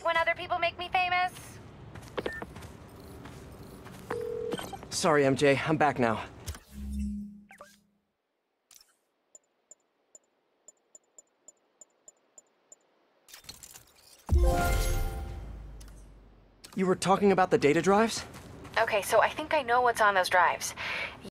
it when other people make me famous. Sorry, MJ. I'm back now. You were talking about the data drives? Okay, so I think I know what's on those drives.